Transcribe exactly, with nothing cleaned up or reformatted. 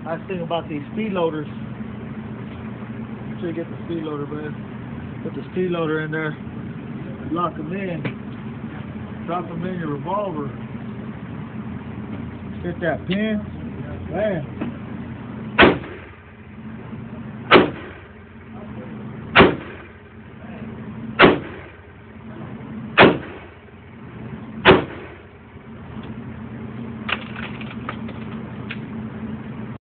Nice thing about these speed loaders. Make sure you get the speed loader, bud. Put the speed loader in there. Lock them in. Drop them in your revolver. Hit that pin. Bam.